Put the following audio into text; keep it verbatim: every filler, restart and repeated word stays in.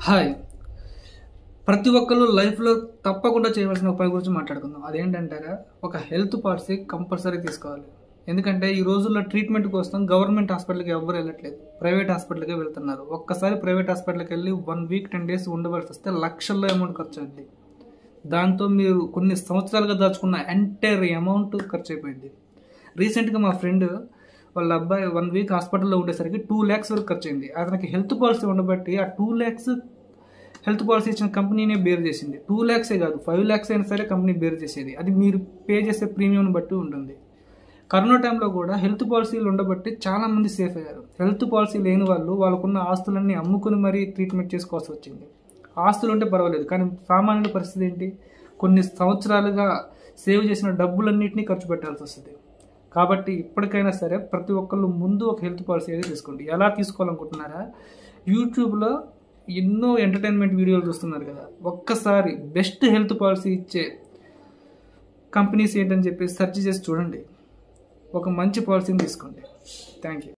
Hi ప్రతి ఒక్కళ్ళు లైఫ్లో తప్పకుండా చేయవలసిన ఉపాయం గురించి మాట్లాడుకుందాం. అదేంటంటారా, ఒక హెల్త్ పాలసీ కంపల్సరీ తీసుకోవాలి. ఎందుకంటే ఈ రోజుల్లో ట్రీట్మెంట్ కోసం గవర్నమెంట్ హాస్పిటల్కి ఎవరు వెళ్ళట్లేదు, ప్రైవేట్ హాస్పిటల్కే వెళ్తున్నారు. ఒక్కసారి ప్రైవేట్ హాస్పిటల్కి వెళ్ళి వన్ వీక్ టెన్ డేస్ ఉండవలసి వస్తే లక్షల్లో అమౌంట్ ఖర్చు అవుతుంది. దాంతో మీరు కొన్ని సంవత్సరాలుగా దాచుకున్న ఎంటైర్ అమౌంట్ ఖర్చు అయిపోయింది. రీసెంట్గా మా ఫ్రెండ్ వాళ్ళ అబ్బాయి వన్ వీక్ హాస్పిటల్లో ఉండేసరికి టూ ల్యాక్స్ వరకు ఖర్చు అయింది. అతనికి హెల్త్ పాలసీ ఉండబట్టి ఆ టూ ల్యాక్స్ హెల్త్ పాలసీ ఇచ్చిన కంపెనీనే బేర్ చేసింది. టూ ల్యాక్సే కాదు, ఫైవ్ ల్యాక్స్ అయినా సరే కంపెనీ బేర్ చేసేది. అది మీరు పే చేసే ప్రీమియంని బట్టి ఉంటుంది. కరోనా టైంలో కూడా హెల్త్ పాలసీలు ఉండబట్టి చాలామంది సేఫ్ అయ్యారు. హెల్త్ పాలసీ లేని వాళ్ళు వాళ్ళకున్న ఆస్తులన్నీ అమ్ముకుని మరీ ట్రీట్మెంట్ చేసుకోవాల్సి వచ్చింది. ఆస్తులు ఉంటే పర్వాలేదు, కానీ సామాన్యుల పరిస్థితి ఏంటి? కొన్ని సంవత్సరాలుగా సేవ్ చేసిన డబ్బులన్నింటినీ ఖర్చు పెట్టాల్సి వస్తుంది. కాబట్టి ఇప్పటికైనా సరే ప్రతి ఒక్కళ్ళు ముందు ఒక హెల్త్ పాలసీ అయితే తీసుకోండి. ఎలా తీసుకోవాలనుకుంటున్నారా? యూట్యూబ్లో ఎన్నో ఎంటర్టైన్మెంట్ వీడియోలు చూస్తున్నారు కదా, ఒక్కసారి బెస్ట్ హెల్త్ పాలసీ ఇచ్చే కంపెనీస్ ఏంటని చెప్పి సెర్చ్ చేసి చూడండి. ఒక మంచి పాలసీని తీసుకోండి. Thank you.